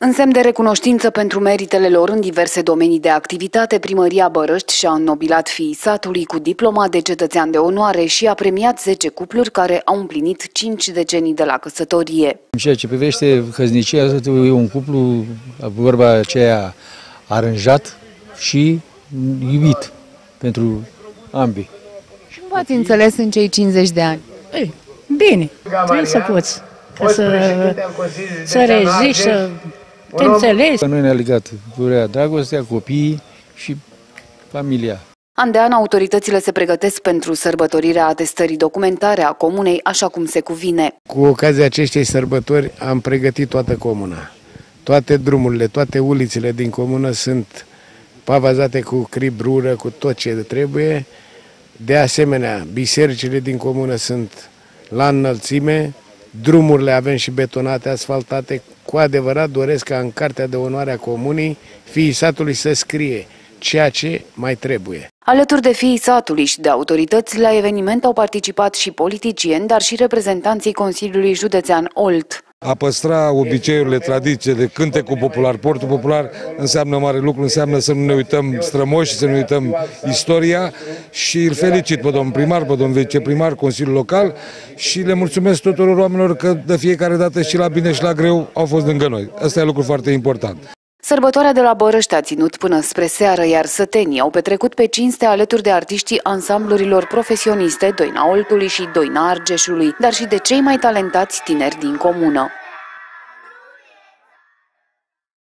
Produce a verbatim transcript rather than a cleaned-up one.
În semn de recunoștință pentru meritele lor în diverse domenii de activitate, Primăria Bărăști și-a înnobilat fiii satului cu diploma de cetățean de onoare și a premiat zece cupluri care au împlinit cinci decenii de la căsătorie. În ceea ce privește hăznicia, e un cuplu, vorba aceea, aranjat și iubit pentru ambii. Și cum v-ați înțeles în cei cincizeci de ani? Ei, bine, trebuie să poți, să, să reziști, să te înțelegi. Noi ne-a legat durerea, dragostea, copiii și familia. An de an, autoritățile se pregătesc pentru sărbătorirea atestării documentare a comunei, așa cum se cuvine. Cu ocazia acestei sărbători am pregătit toată comuna. Toate drumurile, toate ulițele din comună sunt pavazate cu cribrură, cu tot ce trebuie. De asemenea, bisericile din comună sunt la înălțime, drumurile avem și betonate, asfaltate. Cu adevărat doresc ca în Cartea de Onoare a Comunii fiii satului să scrie ceea ce mai trebuie. Alături de fiii satului și de autorități, la eveniment au participat și politicieni, dar și reprezentanții Consiliului Județean Olt. A păstra obiceiurile, tradițiile, cântecul popular, portul popular înseamnă mare lucru, înseamnă să nu ne uităm strămoși, să nu ne uităm istoria și îl felicit pe domnul primar, pe domnul viceprimar, Consiliul Local și le mulțumesc tuturor oamenilor că de fiecare dată și la bine și la greu au fost lângă noi. Asta e lucru foarte important. Sărbătoarea de la Bărăști a ținut până spre seară, iar sătenii au petrecut pe cinste alături de artiștii ansamblurilor profesioniste Doina Oltului și Doina Argeșului, dar și de cei mai talentați tineri din comună.